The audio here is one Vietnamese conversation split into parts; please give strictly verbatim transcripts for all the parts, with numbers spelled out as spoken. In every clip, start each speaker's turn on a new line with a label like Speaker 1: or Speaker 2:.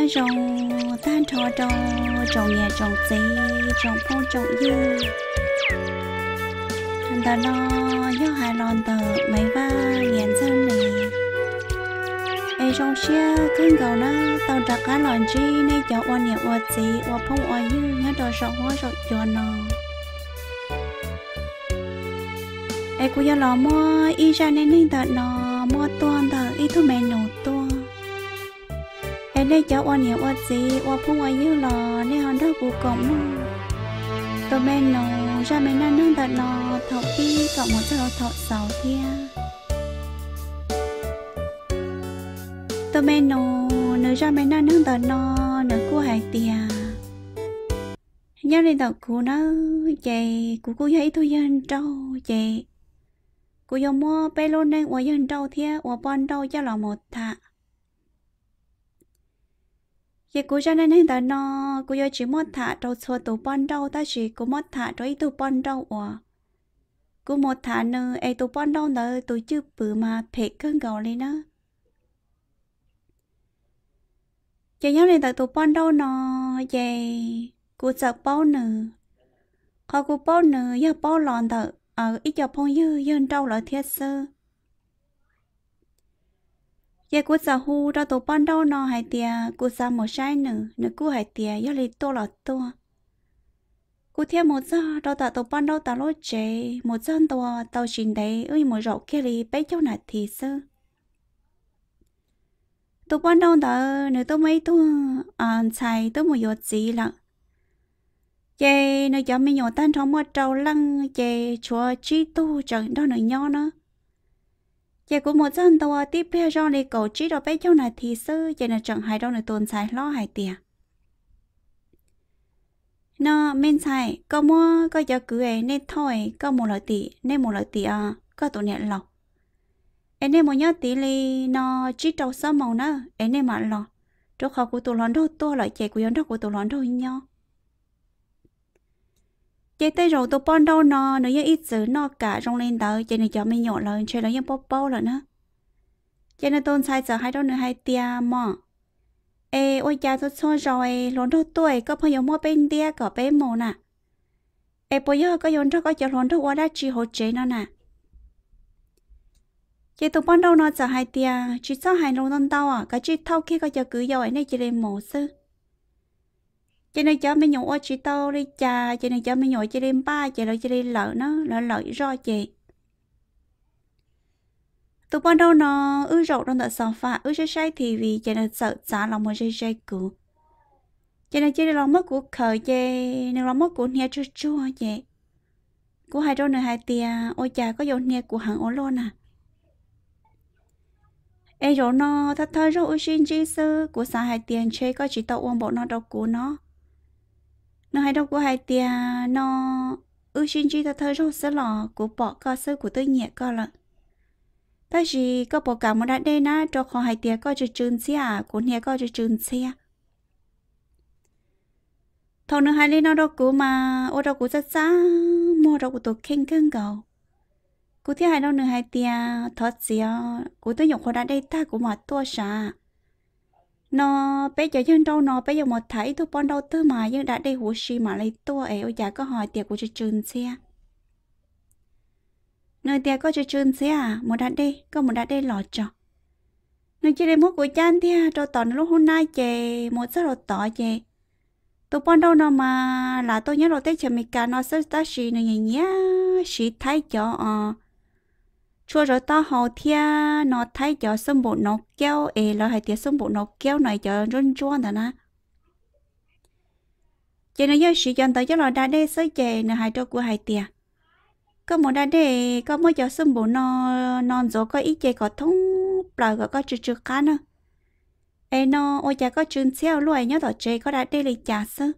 Speaker 1: ta rồng tan thọ trâu trồng nhẹ trồng dây trồng phong trồng dư thằng ta nó nhớ hai lon tờ mấy ba liền dân này ai trong xe cơn gầu nó tao đặt cá lòn chi nên cho oan nhẹ oan gì oan phong oan dư nhớ đồ sọ hóa sọ cho nó ai cũng nhớ lò mua y ra nên nên tờ nó mua tuôn tờ y thu mẹ nụ tuôn em đây cháu oan nhiều oan gì oan phong oan dư lò nên họ đâu cũng cộng nó tôi bên nó ra mấy năm nâng tận nó thọ đi cộng một giờ thọ sáu thiên tôi bên nó nửa ra mấy năm nâng tận nó nửa cua hải tiền nhớ lên tận cú nó chị cú cú thấy tôi dân trâu chị cú dùng mua bé luôn nên oan dân trâu thiên oan bon trâu cho là một thạ giờ cô cho nên hiện tại nó cô giờ chỉ muốn thả trâu xua tủ bon trâu ta chỉ cô muốn thả trâu ít tủ bon trâu à cô một thả nữa ấy tủ bon trâu nữa tủ chưa bự mà phê cơn gạo lên đó giờ nhớ lên tại tủ bon trâu nó về cô sợ bao nữa họ cô bao nữa giờ bao lòn thở ở ít giờ phong dư dân trâu là thiết sơ giờ cô sa hu ra tổ ban đầu nó hay tia cô sa một sai nữa nữa cô hay tia giờ lấy to là to cô thêm một giờ ra tại tổ ban đầu ta lối chế một dân to tàu xin đấy ơi một rậu kia đi bé cháu nạt thì sơ tổ ban đầu ta nữa tôi mấy tôi à xài tôi một giọt gì lận chê nó cho mình nhỏ tan trong một trâu lăng chê chúa chi tu chẳng đó nữa nho nữa giờ của một dân tàu tiếp theo cho đi cầu chỉ đó bé cháu này thì sư giờ là chẳng hay đâu này tồn tại lo hại tiền nó men xài có mua có giờ cứ ấy nên thôi có một lợi tỷ nên một lợi tỷ à có tụi nhẹ lọ ấy nên một nhớ tỷ li nó chỉ trâu sáu màu nữa ấy nên mà lọ chỗ khó của tụi lon đâu to lại chạy của yon đâu của tụi lon đâu nhau chạy tới rồi tụi con đâu nó nó ít giữ nó cả trong lên tới chạy này cho mình nhỏ lên chơi nó như bóp bóp rồi nữa chạy này tôn sai giờ hai đứa nữa hai tia mà ê ôi cha tôi xóa rồi lon đâu tuổi có phải dùng mua bên tia có bên mồ nè ê bây giờ có dùng cho có cho lon đâu qua đã chỉ hỗ trợ nó nè chạy tụi con đâu nó giờ hai tia chỉ sao hai lon đâu tao à cái chỉ thâu kia có cho cứ giờ ấy này chỉ lên mồ sư cho nên cho mình nhổ chỉ tao đi trà cho nên cho mình nhổ chỉ lên ba chỉ là chỉ lên lợn nó là lợi do chị tụi ban đầu nó ư rậu trong tận sòng phạ ư sai sai thì vì cho nên sợ giá lòng một dây dây cũ cho nên chỉ là lòng mất của khởi chị nên lòng mất của nhà chua chua chị của hai đôi này hai tia ôi trà có dồn nhà của hàng ô lô à ê rồi nó thật thơ rồi ư xin chi sư của xã hai tiền chơi có chỉ tao uống bộ nó đâu của nó nó hay đâu của hai tia nó ư xin chi ta thơ rồi sẽ lò của bỏ co sư của tôi nhẹ co lận ta chỉ có bỏ cả một đại đây na cho họ hai tia có cho chun xe à của nhẹ có cho chun xe thầu nữa hai lên nó đâu của mà ô đâu của rất xa mua đâu của tôi khen cơn gầu của thứ hai đâu nữa hai tia thoát xíu của tôi nhục họ đại đây ta của mà tua xả nó bé giờ dân đâu nó bé giờ một thấy tôi bọn đâu tư mà nhưng đã đi hú xì mà lấy tua ấy ôi dạ có hỏi tiệc của chị trơn xe nơi tiệc có chị trơn xe à một đã đi có một đã đi lọt cho nơi chỉ để mua của chan thia cho tòn lúc hôm nay chè một số rồi tỏ chè tôi bọn đâu nó mà là tôi nhớ rồi tết chè mình cả nó sẽ ta xì này nhỉ nhá xì thấy cho ờ chua rồi ta hậu thia nó thấy cho sâm bộ nó kéo ê là hay tiệt sâm bộ nó kéo này cho run chuan thà na chị nói với sĩ chọn tới cho là đa đê sới chè nó hay cho của hai tiệt có một đa đê có mới cho sâm bộ nó non rồi có ít chè có thông lời có có chữ chữ cá nữa ê nó ôi chả có chữ xéo luôn nhớ tỏ chè có đa đê lấy chả sơ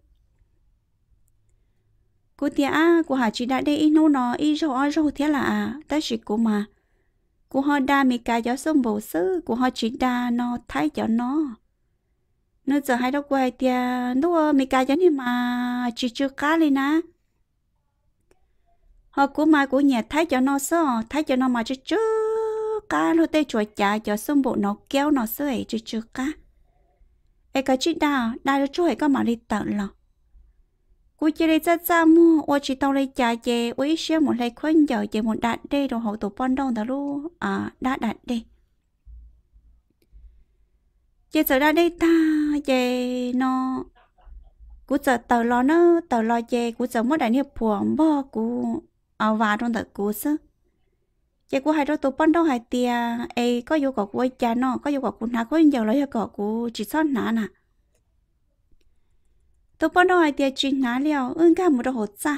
Speaker 1: của tiệt à của hà chị đa đê ít nô nó ít rau ăn rau thế là à ta chỉ của mà của họ đa mi cả giáo sông bổ sư của họ chỉ đa nó thấy cho nó nữa giờ hai đâu quay tia nó mi cả cho nên mà chỉ chưa cá lên nè họ của mà của nhà thấy cho nó sơ thấy cho nó mà chỉ chưa cá luôn tê chuột chả cho sông bộ nó kéo nó sơ ấy chỉ chưa cá ai cái chị đào đào cho chú ai có mà đi tận lọ cú chỉ lấy ra ra mua ô chỉ tao lấy trả chè ô ít xíu một lấy khuyên giờ chè một đạn đây rồi hậu tổ pon đông đó luôn à đã đạn đây chè giờ ra đây ta chè nó cú giờ tờ lo nó tờ lo chè cú giờ mất đại niệm buồn bo cú ao vào trong tờ cú sứ chè cú hai đôi tổ pon đông hai tia ai có yêu cầu cú cha nó có yêu cầu cú nào khuyên giờ lấy yêu cầu cú chỉ sót nã nè tôi bắt đầu thì chỉ nói liệu ứng cả một đồ hột ra,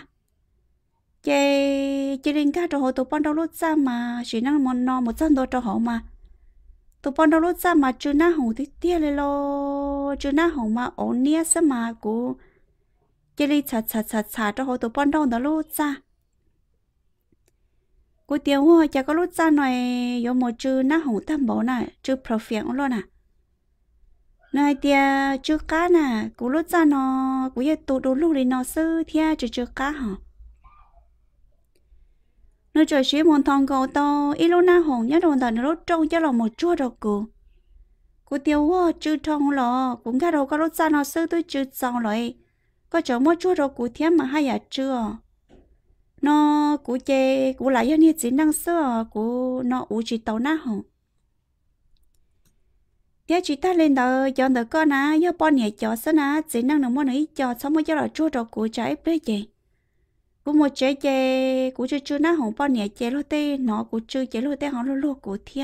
Speaker 1: cái chỉ linh cả đồ hột tôi bắt đầu lót ra mà chỉ năng một nọ một trăm đô đồ hột mà, tôi bắt đầu lót ra mà chưa na hồng thì tiếcเลยlo, chưa na hồng mà ổn nia sao mà cô, cái linh chặt chặt chặt chặt đồ hột tôi bắt đầu đó lót ra, cô tiêu hoa chỉ có lót ra này, có một chưa na hồng tam bảo này, chưa profile luôn à. Này tia chưa cá nè, cú lúc ra nó, cú ye tụ đồ lúc đi nó sư thia chưa chưa cá hả? Nó trời xí một thằng cậu to, ít lúc na hồng nhá đồ tao nó lúc trông cho là một chua đồ cú. Cú tiêu hoa chưa trông lọ, cũng cái đồ có lúc ra nó sư tôi chưa xong rồi, có chỗ một chua đồ cú thia mà hay à chưa? Nó cú chê, cú lại như chỉ năng sữa, cú nó u chỉ tàu na hồng. Giờ chỉ ta lên đó chọn được con á, giờ bọn nhẹ chọn sao na, chỉ năng được món ấy chọn xong mới cho là chua đồ của trái bế gì, cũng một trái chè, cũng chưa chưa na hồng bọn nhẹ chè lô tê, nó cũng chưa chè lô tê họ lô lô của thia.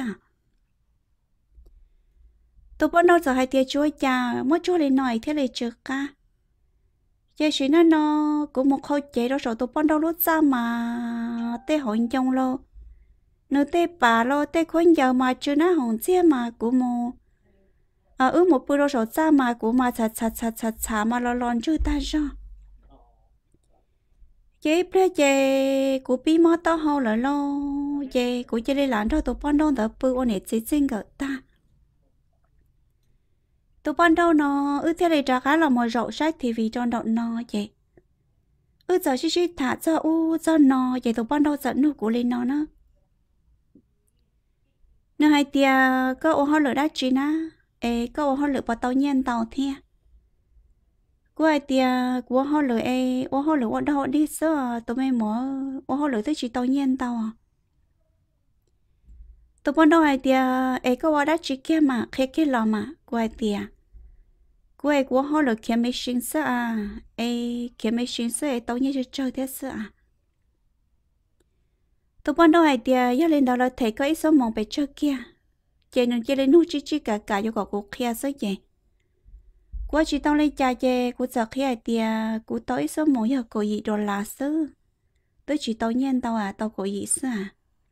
Speaker 1: Tôi bọn đâu giờ hai tia chua cha, mất chua lên nói thế là chưa cả. Giờ chỉ nó nó cũng một khâu chè đó rồi tôi bọn đâu lút ra mà tê hội trong lô, nếu tê bà lô tê khuyên giờ mà chưa na hồng chia mà cũng một à ư một bữa rồi ra mà cũng mà chặt chặt chặt chặt chặt mà lo lon chưa ta cho chế ple chế của bí mò to hậu lại lo chế của chế đi làm cho tụi con đâu đỡ bự ôn chỉ xin cỡ ta tụi con đâu nó ư thế này trả khá là một rậu sách thì vì cho đậu no chế ư giờ xí xí thả cho u cho no chế tụi con đâu dẫn nụ của lên nó nữa nơi hai tia có ô họ lửa đá chi na ê có họ lựa vào tàu nhiên tàu thia của ai tia của họ lựa ê của họ lựa ở đâu đi sơ tụi mình mở của họ lựa tới chỉ tàu nhiên tàu à tụi bọn đâu ai tia ê có ở đó chỉ kia mà kia kia lò mà của ai tia của ai của họ lựa kia mấy sinh sơ à ê kia mấy sinh sơ ê tàu nhiên cho chơi thế sơ à tụi bọn đâu ai tia giờ lên đó là thấy có ít số mong bị chơi kia chị nên chị lên nuôi chị chị cả cả cho cô kia sớm chị, qua chị tao lên cha chị, cô sợ khi ai tia, cô tới sớm mỗi giờ cô gì đồ là sớm, tới chị tao nhiên tao à tao cô gì sớm à,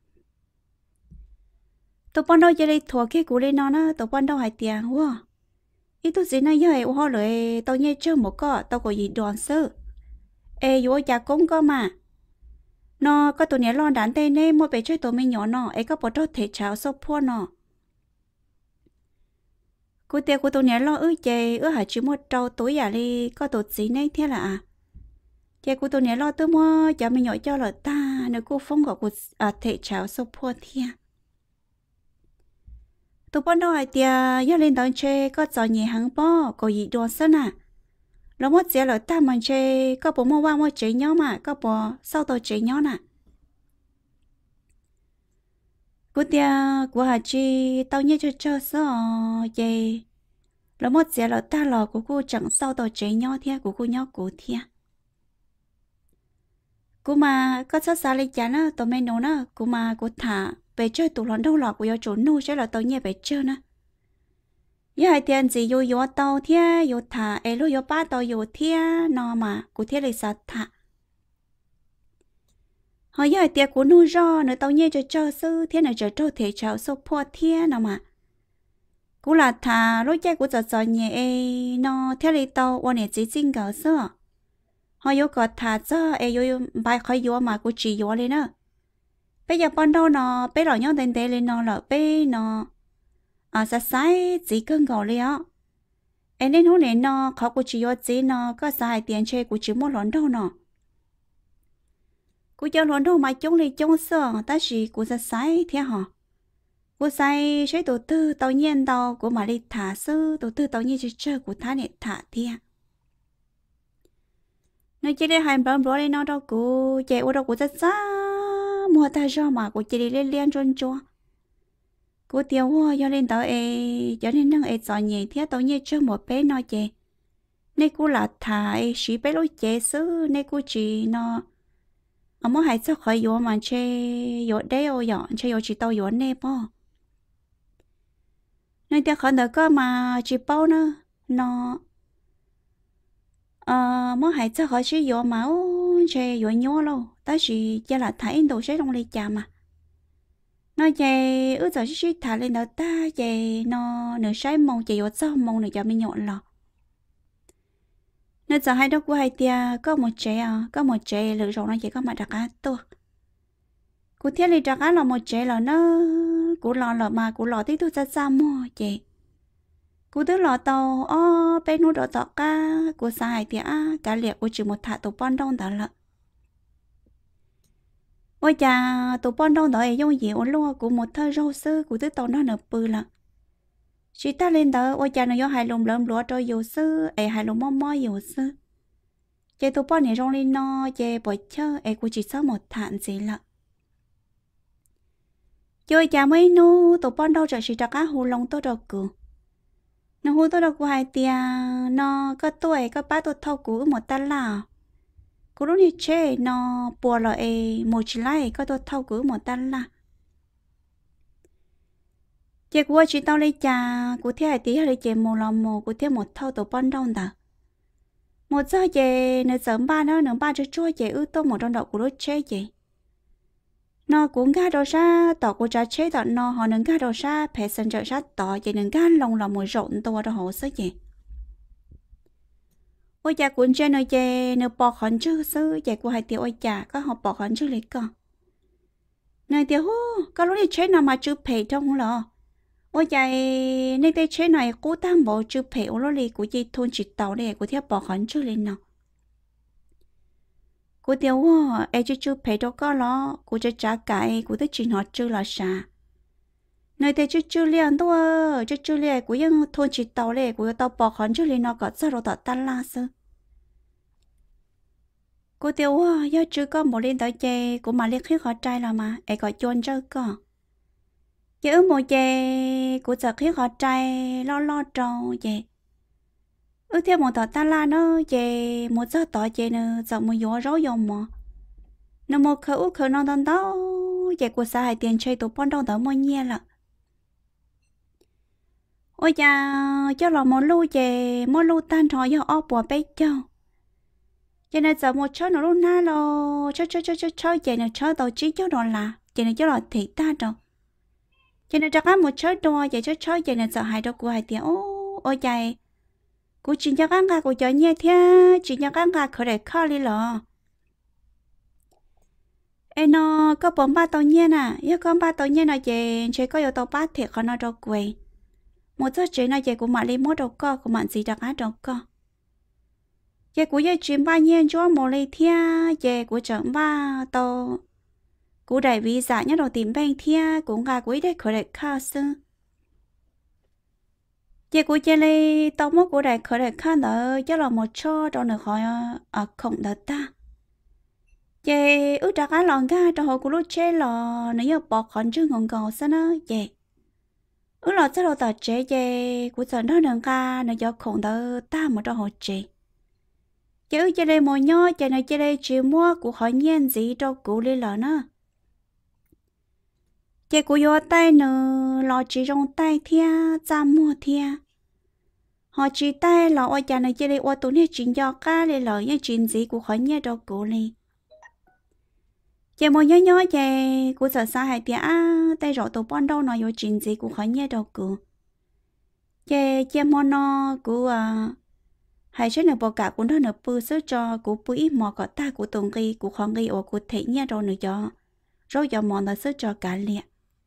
Speaker 1: tao ban đầu chị lên thua cái cô lên nó nó tao ban đầu ai tia, wow, ít tôi chỉ nói vậy, hoa rồi tao nghe chưa một個tao cô gì đoàn sớm, ê vô nhà cũng có mà, nó có tụi nhảy lon đàn tên nên mua về chơi tụi mình nhỏ nó, ê có bỏ trâu thể cháo sốt phô nó. Cô tiêu của tôi nhớ lo ư chè ư hả chỉ một trâu tối à đi có tổ gì này thế là à chè của tôi nhớ lo tôi mua cho mình nhỏ cho là ta nếu cô phong gọi của à thể cháo sốt phô thia tôi bắt đầu ai tia giờ lên đón chè có trò nhẹ hàng bò có gì đồ sơn à nó mất chè là ta mình chè có bộ mua qua mua chè nhỏ mà có bộ sau tổ chè nhỏ nè cô tia của hà chi tao nhớ cho cho sao vậy là một giờ là ta lò của cô chẳng sau tao chế nhau thế của cô nhau của thia cô mà có sao sao lấy chán á tao mấy nấu nó cô mà cô thả về chơi tụ lon đâu lò của yo chỗ nu sẽ là tao nhớ về chơi nè giờ hai tiền gì yo yo tao thia yo thả ấy lúc yo ba tao yo thia nó mà cô thia lấy sao thả họ giờ tiệc của nuôi rò nữa tao nhớ cho cho sư thế này cho trâu thể cháo sốt phô thế nào mà cú là thà lối chơi của giờ giờ nhẹ nó theo lý tao quan hệ chỉ chính gạo sữa họ yêu có thà cho ai yêu bài khỏi yêu mà cú chỉ yêu lên nữa bây giờ ban đầu nó bây giờ nhau tên tên lên nó là bây nó à sa sai chỉ cần gạo lên á em nên hôm nay nóเขาcú chỉ yêu chỉ nó có sai tiền chơi cú chỉ một lần đâu nó cú cho lần đâu mà chống lên chống sợ ta chỉ cú sa sai thế hả cô sai chế đầu tư tàu nhiên tàu của mà đi thả sư đầu tư tàu nhiên chơi chơi của thả này thả thia nơi chơi đi hai bấm bấm lên nó đâu cô chạy ô đâu cô rất xa mua ta cho mà cô chạy đi lên liên trôn chua cô tiêu hoa do lên tàu e cho nên năng e giỏi nhẹ thế tàu nhiên chơi một bé nó chạy nên cô là thả e xí bé lối chạy sư nên cô chỉ nó ở mỗi hai chỗ khỏi vô mà chơi vô đấy ô dọn chơi vô chỉ tàu vô nè po nên tiếc khỏi nữa có mà chỉ bao nữa nó ờ mỗi hai chỗ khỏi chỉ vô mà ô chơi vô nhau luôn ta chỉ cho là thấy đồ chơi trong ly trà mà nó chơi ước giờ chỉ thả lên đó ta chơi nó nửa trái mông chơi vô sao mông nửa cho mình nhọn lọ nên giờ hai đứa của hai tia có một trẻ à có một trẻ lựa chọn nó chỉ có mà đặc á tua cụ thiết lý đặc á là một trẻ là nó cụ lò lò mà cụ lò tí tu ra xa mua chị cụ tứ lò tàu ô bên nút đỏ tọt ca cụ xa hai tia cả liệt cụ chỉ một thả tụ bon đông đó lợ ôi chà tụ bon đông đó ấy dùng gì ôn lúa cụ một thơ rau sư cụ tứ tàu nó nở bự lợ chỉ ta lên đó ôi chà nó do hai lồng lợm lúa cho dù sư ấy hai lồng mò mò dù sư chị tụ bon này rong lên no chị bỏ chơi ấy cụ chỉ sau một thản gì lợ chơi chả mấy nu tụ bon đâu rồi chỉ cho cá hồ lông tôi đâu cử nó hồ tôi đâu của hai tia nó có tuổi có ba tuổi thâu của một ta là cú lúc đi chơi nó bùa lại một chỉ lại có tuổi thâu của một ta là chị của chị tao lấy trà của thế hai tí hay chị một lòng một của thế một thâu tụ bon đâu đó một giờ chị nữa sớm ba nữa nữa ba cho chua chị ư tô một trong đậu của lúc chơi chị nó cũng gà đồ sa tỏ của cha chế tỏ nó họ nâng gà đồ sa phải sân trợ sát tỏ chỉ nâng gà lòng là một rộn to đó họ sớ gì ôi cha cuốn trên nơi chè nơi bỏ khẩn chứ sư chạy của hai tiểu ôi cha có họ bỏ khẩn chứ lấy con nơi tiểu hú có lúc đi chế nào mà chưa phải trong lò ôi cha nơi đây chế này cố tăng bộ chưa phải ô lô lì của chị thôn chỉ tàu để của theo bỏ khẩn chứ lên nào cô tiêu hoa ai chú chú phải đâu có lo cô cho trả cái cô tới chuyện họ chưa là啥nơi đây chú chú liền đó chú chú liền côยังthôn chỉ tàu liền cô tàu bỏ khẩn chú liền nó có sao rồi tao tan la sư cô tiêu hoa do chú có một liên tới chơi cô mà liên khi họ trai là mà ai có chôn chơi có chứ một chơi cô sợ khi họ trai lo lo trâu vậy ước theo một tờ ta la nó về một giờ tỏ về nữa giờ một gió rối dòng mà nó một khẩu ước khẩu non đó về của xã hải tiền chơi tụ bọn đông đó mọi nhẹ là ôi cha cho là một lưu về một lưu tan trò do ốc bỏ bé cho cho nên giờ một chỗ nó luôn na lo cho cho cho cho cho về nó cho tàu chí cho đó là cho nên cho là thị ta đâu cho nên chắc một chỗ đua về cho cho về nó giờ hai đứa của hai tiền ô ôi trời cô chỉ cho con gà cô cho nhẹ thế chỉ cho con gà khởi để khó đi lọ em nó có bốn ba tàu nhẹ nè yêu con ba tàu nhẹ là gì chỉ có yêu tàu ba thiệt còn nó đâu quay một số chuyện là gì cũng mà đi mua đâu có cũng mà gì đặc á đâu có chị cũng yêu chuyện ba nhẹ cho một lấy thế chị cũng chẳng ba tàu cũng đại vì giả nhớ đầu tìm bên thế cũng gà cũng để khởi để khó xưa chị của chị này tao muốn của đại khởi đại khăn đó cho là một chỗ đó nữa khỏi ở không đó ta chị ước trả cá lòn ga cho họ của lúc chơi lò nếu bỏ khẩn chứ ngon gò sao nó chị ước lò cho đồ tờ chế chị của giờ nó nâng ga nó cho không đó ta một đó họ chị chị ước chị này một nhó chị này chị này chỉ mua của họ nhiên gì cho cụ đi lò nữa chị của vô tay nữa lò chỉ trong tay thia ra mua thia họ chỉ tay là ôi cha này chỉ đi ôi tụi này chuyện do cá để lợi những chuyện gì của khỏi nhớ đâu cụ đi chị một nhớ nhớ chị của sợ xa hay tiệt tay rõ tụi bọn đâu nói vô chuyện gì của khỏi nhớ đâu cụ chị chị mua nó của à hay chứ nữa bỏ cả của nó nữa bự sức cho của bự ít mò có ta của tụi kia của không kia ở của thể nhớ đâu nữa cho rồi cho mò nó sức cho cả liệt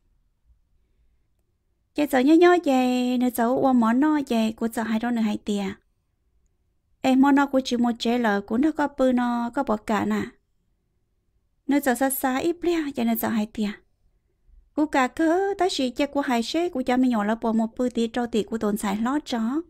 Speaker 1: chị sợ nhớ nhớ chị nữa sợ qua món nó chị của sợ hai đứa nữa hai tia em món nó của chị một chế là của nó có bự nó có bỏ cả nè nữa sợ xa xa ít bia chị nữa sợ hai tia cú cả cớ ta chỉ chắc của hai xe của cha mình nhỏ là bỏ một bữa tí trâu tí của tồn xài lót chó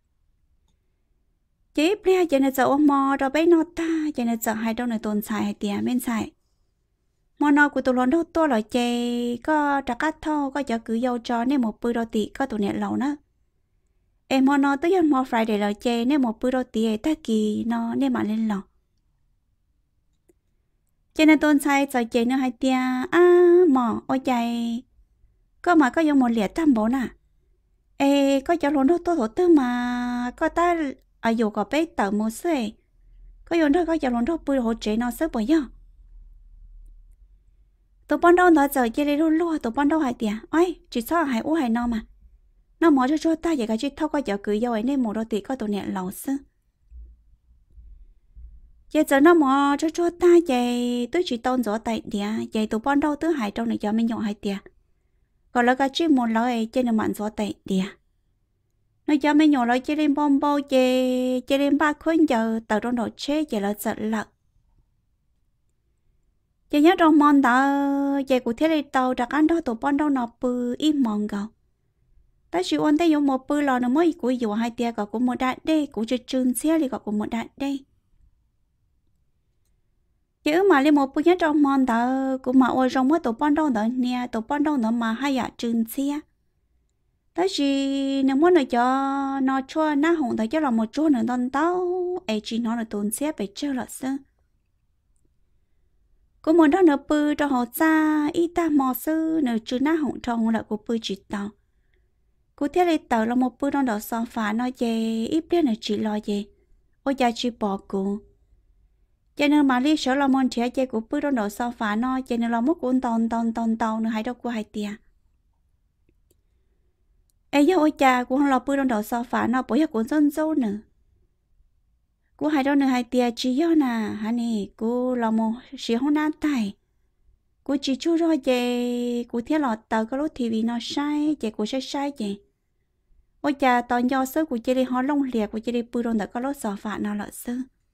Speaker 1: chế bia cho nên giờ mò đó bé nó ta cho nên giờ hai đâu này tồn xài hay tiền bên xài mò nó của tụi nó đâu to là chè có trả cắt thô có cho cứ dâu cho nên một bữa đó tí có tụi nhẹ lẩu nữa em mò nó tới giờ mò phải để là chè nên một bữa đó tí ta kỳ nó nên mà lên lẩu cho nên tồn xài giờ chè nó hai tiền à mò ôi chạy có mà có dùng một liệt trăm bốn à ê có cho nó đâu to thổ tư mà có ta à dù có bé tờ một xe có dùng đó có cho nó đâu bự hỗ trợ nó sớm bởi giờ tụi bọn đâu nó giờ chơi luôn luôn tụi bọn đâu hay tiền ơi chỉ sao hay u hay nó mà nó mở cho cho ta vậy cái chỉ thâu có giờ cứ yêu ấy nên một đôi tí có tụi nhẹ lẩu sơ giờ giờ nó mở cho cho ta vậy tôi chỉ tôn gió tại địa vậy tụi bọn đâu tôi hay trong này cho mình nhọ hay tiền còn là cái chỉ một lời trên là mặn gió tại địa nó cho mình nhỏ lại chơi lên bom bao chơi chơi lên ba khối giờ tàu trong độ chế giờ là sợ lật chơi nhớ trong mòn tàu chơi của thế này tàu đặc ăn đó tụi con đâu nọ bự im mòn gạo ta chỉ ôn thấy dùng một bự lò nó mới của dù hai tia cả của một đại đây của chơi trơn xe thì cả của một đại đây chứ mà lên một bự nhớ trong mòn tàu của mà ôi trong mới tụi con đâu nữa nè tụi con đâu nữa mà hay à trơn xe đó chỉ nếu muốn nói cho nó cho nó hỏng tới cho là một chỗ nữa đòn tao ấy chỉ nó là tốn xếp phải chơi là sao có một đó nữa bự cho họ ra ít ta mò sư nữa chứ nó hỏng trong là của bự chỉ tao cô thấy lấy tao là một bự đó đó sao phá nó về ít biết là chỉ lo về ôi cha chỉ bỏ cô cho nên mà lý sở là món trẻ chơi của bự đó đó sao phá nó cho nên là một cuốn tòn tòn tòn tòn nữa hay đâu của hai tia ấy giờ ôi cha cũng lo bự trong đầu sao phá nó bởi cũng dân dâu nữa cô hai đâu nữa hai tia chỉ do nè hà nè cô lo một xí không nan tài cô chỉ chú rồi chị cô thiết lọt tờ cái lúc tivi nó sai chị cô sai sai chị ôi cha toàn do sơ của chị đi họ lông liệt của chị đi bự trong đầu cái lúc sao phá nó là sơ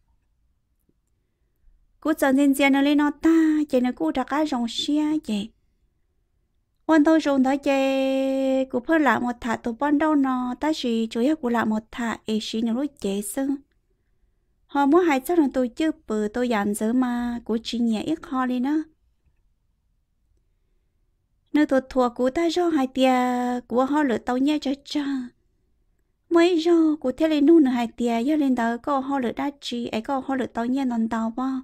Speaker 1: cô dần dần dần nó lên nó ta chị nó cô đã cái rong xia chị quan tôi dùng đó chơi cũng phải làm một thả tụi bọn đâu nó ta chỉ chủ yếu của làm một thả ấy chỉ nó lúc chế sưng họ muốn hai chắc là tôi chưa bự tôi dàn dỡ mà của chị nhẹ ít khó đi nữa nơi tôi thua của ta do hai tia của họ lựa tàu nhẹ cho cha mấy do của thế lênนู่n hai tia giờ lên đó có họ lựa đá chi ấy có họ lựa tàu nhẹ non tàu bao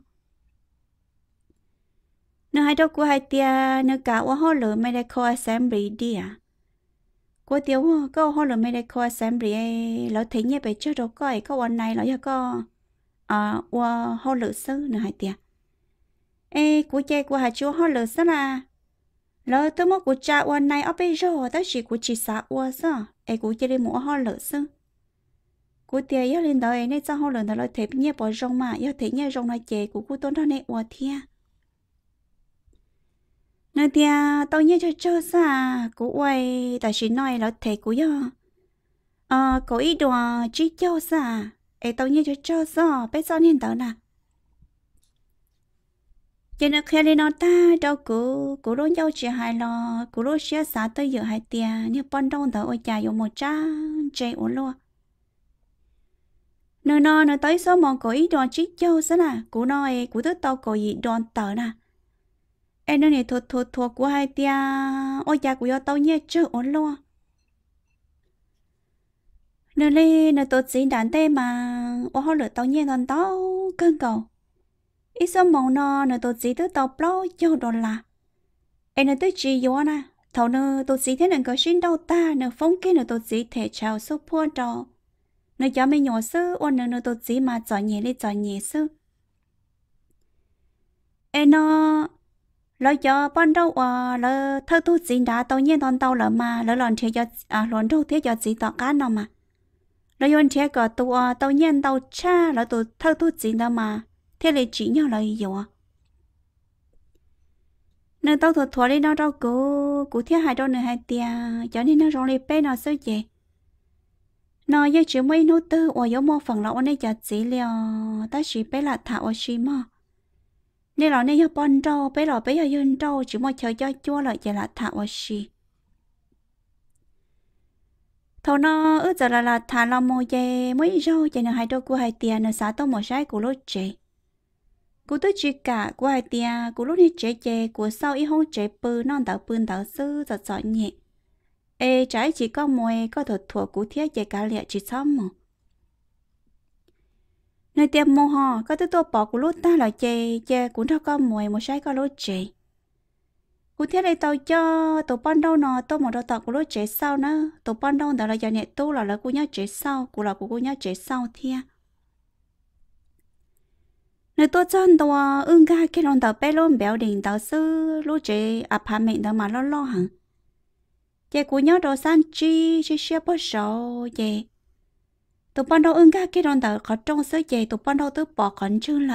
Speaker 1: nơi hai đâu của hai tia nơi cả của họ lựa medical assembly đi à của tiêu có họ lựa medical assembly lỡ thấy nhé về chơi đâu có ấy cóวันnày lỡ giờ có à qua họ lựa sư nơi hai tia ê của chơi của hai chú họ lựa sư là lỡ tôi mất của chaวันnày ở bây giờ tới chỉ của chị xã qua sao ê của chơi đi mua họ lựa sư của tia giờ lên đó nên sao họ lựa đó lỡ thấy nhé bỏ rong mà giờ thấy nhé rong là chơi của của tôi đó này qua thia nơi tia tao nhớ cho cho sa của quay tại chỉ nói là thể của yo ờ có ý đồ chỉ cho sa ấy tao nhớ cho cho sa bé sao nên tao nè cho nên khi lên nó ta đâu của của đôi nhau chỉ hai lo của đôi xia xã tới giờ hai tia như ban đầu tao ở nhà dùng một trang chơi ổn luôn nơi nó nơi tới số một có ý đồ chỉ cho sa nè của nói của đứa tao có ý đồ tao nè em nói này thuộc thuộc thuộc của hai tia ôi cha của tao nhé chứ ổn luôn nơi đây nơi tôi chỉ đàn tê mà ôi họ lựa tao nhé thằng tao cơn cầu ít sớm màu nó nơi tôi chỉ tới tao bao cho đòn là em nơi tôi chỉ vô nè thầu nơi tôi chỉ thế này có xin đâu ta nơi phóng kia nơi tôi chỉ thể chào số phua trò nơi cho mình nhỏ sư ôn nơi nơi tôi chỉ mà giỏi nhẹ đi giỏi nhẹ sư em nó lỡ cho ban đầu à lỡ thơ tu xin đã tao nhiên toàn tao lỡ mà lỡ lòn thiệt cho à lòn đâu thiệt cho chỉ tao cá nào mà lỡ yon thiệt có tu à tao nhiên tao cha lỡ tu thơ tu xin đó mà thế là chỉ nhau lời gì à nên tao thuật thuật đi nó đâu cố cố thiệt hai đâu nữa hai tia cho nên nó rong đi bé nó sớm vậy nó giờ chỉ mấy nô tư ở giống một phần là anh ấy cho chỉ liao ta chỉ bé là thảo ở chỉ mà nên là nên yo bon trâu bé là bé yo yên trâu chỉ mua chờ cho chua lại chỉ là thả vào xì thầu nó ước giờ là là thả là mua về mấy rau chỉ là hai đôi của hai tiền nó xả tao một trái của lúa chế cú tôi chỉ cả của hai tiền của lúa đi chế chế của sau ít hôm chế bự non đào bự đào sư giật giỏi nhẹ ê trái chỉ có mùi có thuật thuộc của thiết chế cả lẹ chỉ xong mà nơi tiệm mồ hò có thứ tôi bỏ của lúa ta là chế chế cũng cho con mùi một trái có lúa chế cụ thể này tao cho tàu ban đầu nó tao một đợt tàu của lúa chế sau nữa tàu ban đầu đó là giờ nhẹ tu là là của nhau chế sau của là của của nhau chế sau thia nơi tôi chọn tàu ưng ga cái lòng tàu bé luôn béo đỉnh tàu sư lúa chế áp hạ mệnh đó mà lo lo hẳn chế của nhau đồ san chi chi xia bớt sầu chế tàu ban đầu ưng ga cái lòng tàu khó trong sớ chế tàu ban đầu tôi bỏ còn chưa lận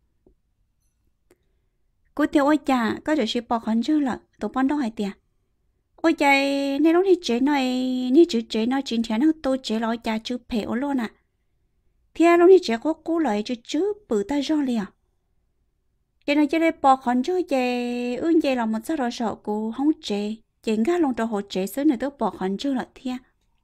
Speaker 1: cô theo ôi cha có thể sẽ bỏ khẩn chưa là tụi con đâu hay tiệt ôi cha nên lúc đi chế này ní chữ chế nó chính chắn nó tôi chế lo cha chữ phèo luôn à thì lúc đi chế có cố lại chữ chữ bự tay do liền cho nên chế đây bỏ khẩn chưa chế ương chế là một sao rồi sợ cô không chế chế ngã lòng cho họ chế xứ này tôi bỏ khẩn chưa là thiệt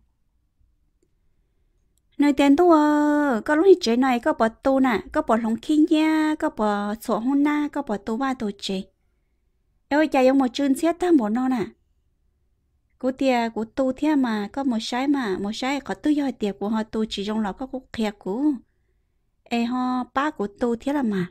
Speaker 1: nơi tiền tôi có lúc đi chế này có bỏ tu nè có bỏ lòng kinh nha có bỏ sổ hôn na có bỏ tu ba tổ chế ôi cha giống một chương xét tam bộ non nè cú tia cú tu thế mà có một trái mà một trái có tư do tiệc của họ tu chỉ trong lọ có cú khẹt cú ê họ ba cú tu thế là mà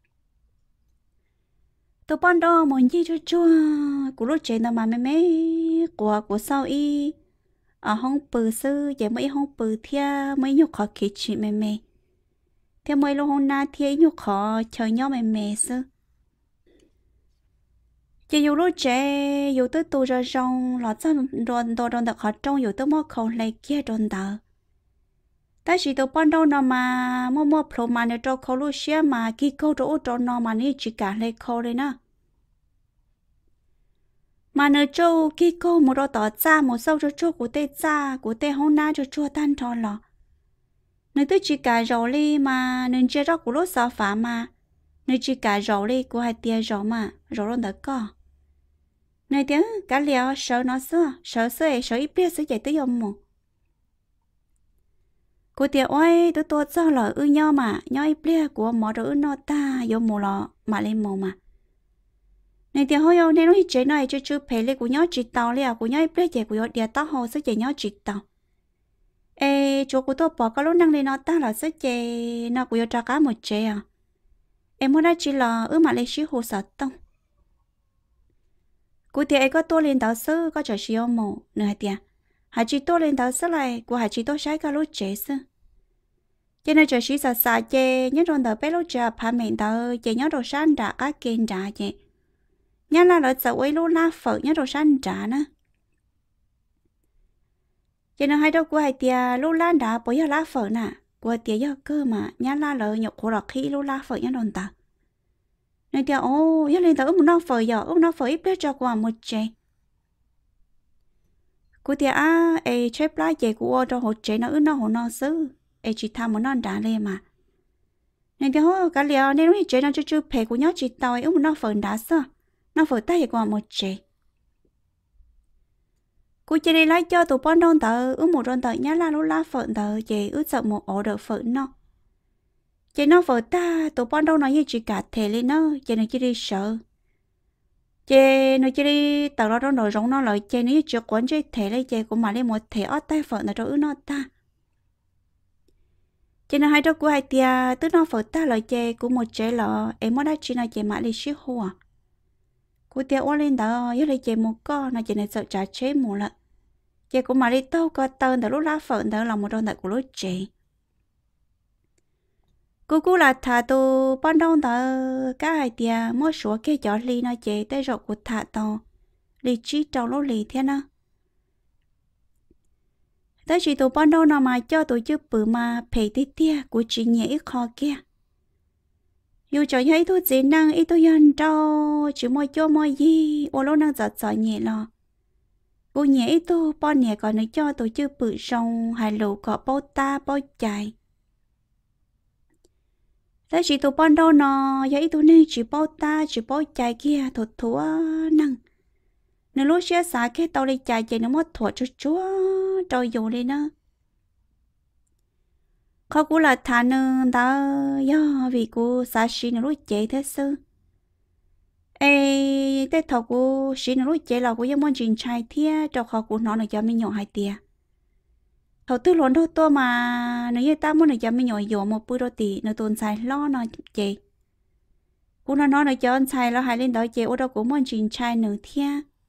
Speaker 1: tôi ban đó một gì cho chua cú lúc chế nào mà mấy mấy của của sau y ở hông bự sư vậy mấy hông bự thia mấy nhục khó kỹ chị mẹ mẹ theo mấy lúc hôm nay thia nhục khó chờ nhau mẹ mẹ sư chỉ dù lúc trẻ dù tới tu ra rong lọt ra đồn đồ đồn đặc họ trong dù tới mua khẩu lấy kia đồn đờ ta chỉ tôi ban đầu nào mà mua mua pro mà nếu cho khẩu lúc xưa mà khi khẩu chỗ chỗ nào mà ní chỉ cả lấy khẩu đấy nè mà nếu châu khi khẩu một đồ tỏ ra một sâu cho chỗ của tê ra của tê hôm nay cho chua tan tròn lọ nếu tôi chỉ cả rồi đi mà nên chơi đó của lúc sao phá mà nếu chỉ cả rồi đi của hai tia rồi mà rồi luôn đã có này tiếng cả liều sợ nó xưa sợ xưa sợ ít biết sẽ chạy tới ông một cô tia ơi tôi tôi sao là ư nhau mà nhau ít biết của mỏ đồ ư nó ta vô mù lọ mà lên mù mà này tiếng hồi yêu nên nó chế này chưa chưa phải lên của nhau chỉ tàu liều của nhau ít biết chạy của nhau địa tao hồ sẽ chạy nhau chỉ tàu ê chỗ của tôi bỏ cái lúc năng lên nó ta là sẽ chạy nó của nhau trả cá một chế à em muốn nói chỉ là ư mà lên xíu hồ sợ tông cụ thể có tôi lên tàu sư có trở siêu mồ nửa tiền hãy chỉ tôi lên tàu sư lại của hãy chỉ tôi sai cả lúc chế sư cho nên trở sĩ sợ sợ chê nhớ rồi tàu bé lúc chờ phá mệnh tàu chê nhớ đồ san trả các kênh trả chê nhớ là lợi sợ quay lúc la phở nhớ đồ san trả nữa cho nên hai đứa của hai tia lúc lan đã bố giờ la phở nè của tia giờ cơ mà nhớ là lợi nhục của lọc khi lúc la phở nhớ đồn tàu này tia ô nhớ lên tàu ước một nó phở giờ ước nó phở ít biết cho qua một chê cô tia à ê chép lại chê của cho hỗ trợ nó ước nó hỗ nó sư ê chỉ tham một non đá lên mà này tia hô cả liều nên nó chế nó chưa chưa phê của nhớ chỉ tàu ước một nó phở đá sao nó phở tay qua một chê cô chơi đi lấy cho tụi con đông tờ ước một đông tờ nhớ là lúc lá phở tờ chê ước sợ một ổ đỡ phở nó chê nó phở ta tụi con đông nói như chỉ cả thể lên nó chê nó chỉ đi sợ chê nó chỉ đi tờ nó đông nổi giống nó lại chê nó chưa quấn chơi thể lấy chê của mà lên một thể ót tay phở nó cho ước nó ta chê nó hai đứa của hai tia tức nó phở ta lại chê của một chê lọ em mới đã chỉ nó chê mãi đi xíu hoa cô tia ố lên đó với lại chê một con nó chê này sợ trả chế một lận chê của mà đi tao có tên đó lúc lá phở đó là một đôi tại của lúc chê cô cô là thà tu ban đầu đó các hai tia mỗi số cái chó ly nó chê tới rồi của thà to ly chi trong lúc ly thế nào tới chỉ tu ban đầu nào mà cho tụi chứ bự mà phải tí tia của chị nhẹ ít khó kia dù cho thấy tôi chỉ năng ít tôi yên đâu chỉ mua cho mua gì ô lô năng giật giỏi nhẹ lo cô nhẹ ít tôi bao nhẹ còn nữa cho tôi chứ bự rong hay lù có bao ta bao chạy thế chỉ tụ ban đầu nó vậy tụ nên chỉ bao ta chỉ bao chạy kia thuật thua năng nếu lúc xưa xả cái tàu đi chạy chạy nó mất thuật cho chúa trôi dù đi nữa khó cũng là thà nên ta do vì cô xả xí nó lúc chạy thế sư ê thế thầu cô xí nó lúc chạy là cô giống món chuyện trai thia cho khó của nó là cho mình nhỏ hai tia thầu tư luận đâu to mà nếu như ta muốn là cho mình nhỏ nhỏ một bữa đôi tỷ nó tồn xài lo nó chạy cô nó nói là cho anh xài lo hai lên đó chạy ở đâu cũng món chuyện trai nữa thia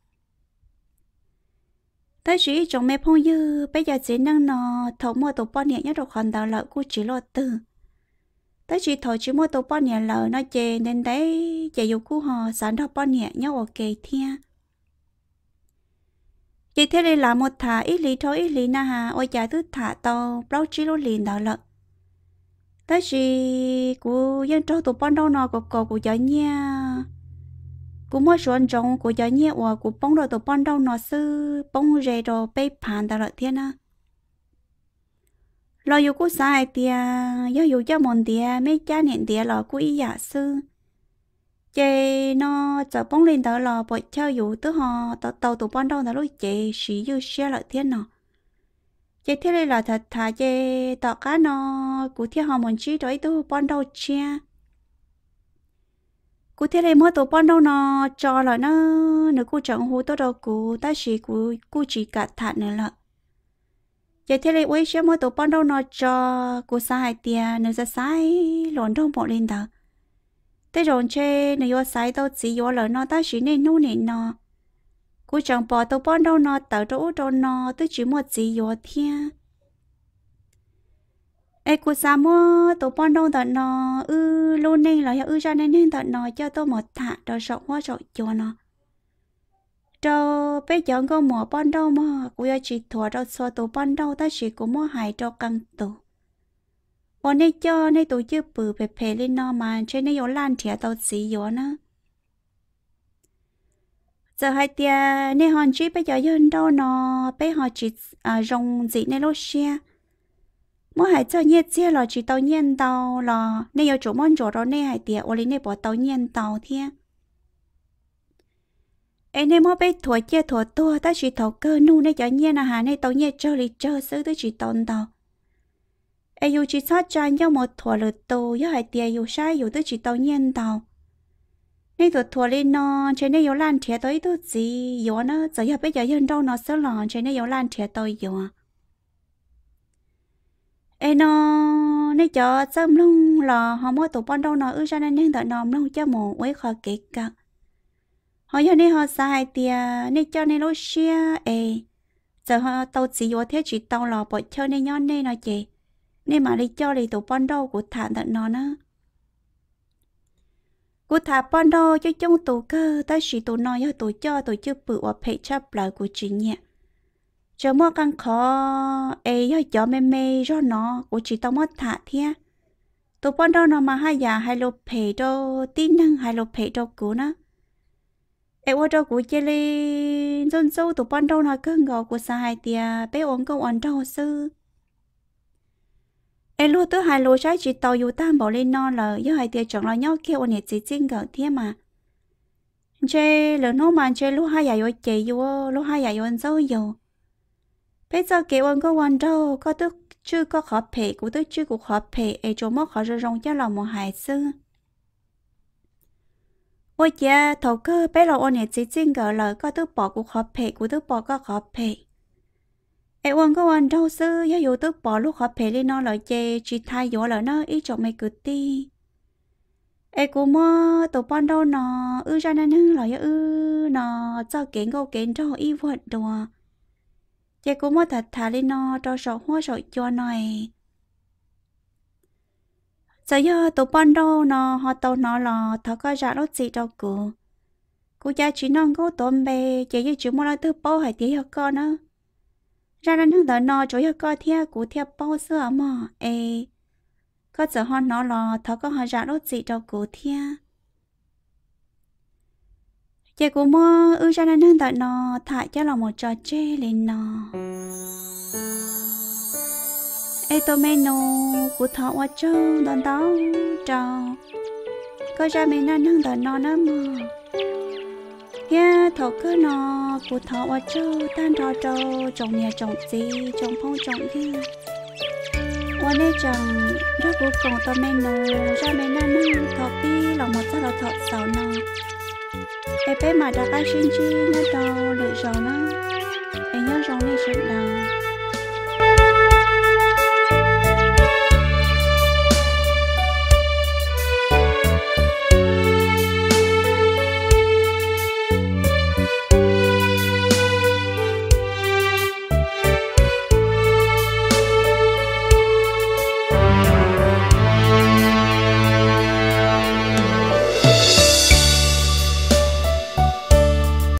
Speaker 1: tới chỉ trong mấy phong dư bây giờ chỉ năng nó thầu mua tổ bao nhiêu nhất rồi còn đào lợi cô chỉ lo tư tới chỉ thầu chỉ mua tổ bao nhiêu lợi nó chê nên đấy chạy dục cô họ sản đó bao nhiêu nhau ok thia chị thế này là một thả ít lý thôi ít lý na hà ôi chạy thứ thả tàu bao chỉ lo liền đào lợi tới chỉ cô dân trâu tổ bao đâu nó có có của giỏi nha cú mua chuẩn trong của giỏi nhẹ và cú bông rồi tụ bông đâu nó sư bông rễ rồi bay phản ta lợi thiên á lo yêu cú sai tia yêu yêu cho mòn tia mấy cha niệm tia là cú ý giả sư chê nó giờ bông lên đó là bọn cho yêu tới họ tàu tàu tụ bông đâu là lúc chê sĩ yêu xe lợi thiên nó chê thế này là thật thà chê tao cá nó cú theo họ muốn chi rồi tụ bông đâu chia cú thế này mới tổ ban đâu nó cho là nó nếu cú chẳng hú tôi đâu cú ta chỉ cú cú chỉ cả thản nữa là vậy thế này quay xem mới tổ ban đâu nó cho cú sai tiền nếu ra sai lộn đâu bỏ lên đó thế rồi chơi nếu vô sai đâu chỉ vô là nó ta chỉ nên nuôi nên nó cú chẳng bỏ tổ ban đâu nó tạo chỗ cho nó tôi chỉ một chỉ vô thiên ê cô sa mua tổ ban đầu tận nó ư luôn nên là ư ra nên nên tận nó cho tôi một thả rồi sọc hoa sọc cho nó cho bây giờ có mua ban đầu mà cô ấy chỉ thua đâu so tổ ban đầu ta chỉ có mua hại cho căng tổ còn nên cho nên tổ chức bự về phê lên nó mà trên này có lan thiệt tao xí vô nữa giờ hai tia nên họ chỉ bây giờ dân đâu nó bây họ chỉ à rong gì nên lúc xe mỗi hai cho nhiệt chia là chỉ tàu nhiên tàu là nên有chỗ món chỗ đó nên hai tiệt ở đây nên bỏ tàu nhiên tàu thiên em nên mỗi bé thổi chia thổi tua ta chỉ thầu cơ nu nên cho nhiên là hà nên tàu nhiên chơi đi chơi xứ tới chỉ tàu tàu em dù chỉ sát trang cho một thổi lượt tàu với hai tiệt dù sai dù tới chỉ tàu nhiên tàu nên thổi thổi lên nó trên nên có lan thiệt tới tôi gì dù nó giờ giờ bây giờ dân đâu nó sẽ lòn trên nên có lan thiệt tôi dù ê nó nãy cho sớm luôn là họ mới tụ ban đầu nó ư ra nên nên tận nòm luôn cho một quấy khó kể cả họ giờ này họ sai tiền nãy cho nên lối xe ê giờ họ tàu chỉ vô thế chỉ tàu là bỏ chơi nên nhon nên nó chị nên mà đi cho đi tụ ban đầu của thả tận nó nữa của thả ban đầu cho trong tụ cơ ta chỉ tụ nó giờ tụ cho tụ chưa bự và phải chấp lại của chị nhẹ chờ mua căn khó ấy cho cho mê mê cho nó của chị tao mất thả thia tụi con đâu nó mà hai già hai lô phê đâu tin năng hai lô phê đâu cũ nó ấy qua đâu của chơi lên dân sâu tụi con đâu nó cứ ngầu của sa hai tia bé ổn câu ổn đâu sư ấy luôn tới hai lô trái chị tao dù tam bỏ lên non là do hai tia chọn là nhau kêu ổn nhiệt chỉ chính gạo thia mà chơi lớn nó mà chơi lúc hai già vô chơi vô lúc hai già vô sâu vô bây giờ kêu anh có quan đâu có tức chưa có khó phê của tức chưa có khó phê ấy chỗ mất khó rong cho lòng một hài sư ôi cha thầu cơ bé là ôn này chỉ chính gỡ lời có tức bỏ của khó phê của tức bỏ có khó phê ấy anh có quan đâu sư giá dụ tức bỏ lúc khó phê lên nó lời chê chỉ thay dỗ lời nó ý chỗ mày cứ ti ấy cũng mơ tụ ban đâu nó ư ra nên hưng lời ư nó cho kiện câu kiện cho ý vật đồ chị cũng muốn thật thà lên nó cho sổ hoa sổ cho này giờ giờ tụ ban đầu nó họ tàu nó là thọ có ra lót gì đâu cụ cụ cha chỉ non có tôm bè chị như chỉ muốn là thứ bao hay tí con nữa ra nên thằng đó nó chỗ cho con theo cụ theo bao sữa mà ê có giờ họ nó là thọ có họ ra lót gì đâu cụ theo chị cũng mơ ư ra nên tại nó thả cho là một trò chơi lên nó ê tôi mê nô cụ thọ qua châu đón đó trò có ra mình ăn hăng đợt nó nữa mà ya thọ cứ nó cụ thọ qua châu tan trò trâu trồng nhà trồng gì trồng phong trồng gìวันนี้จังถ้ากูกงตัวเมนูจะไม่น่านั่งทอปี้หลงหมดถ้าเราถอดเสาเนาะไอ้เป้มาจากไอ้ชิ้นชิ้นนั่นเราหรือเราเนาะไอ้ย้อนเราในชุดเรา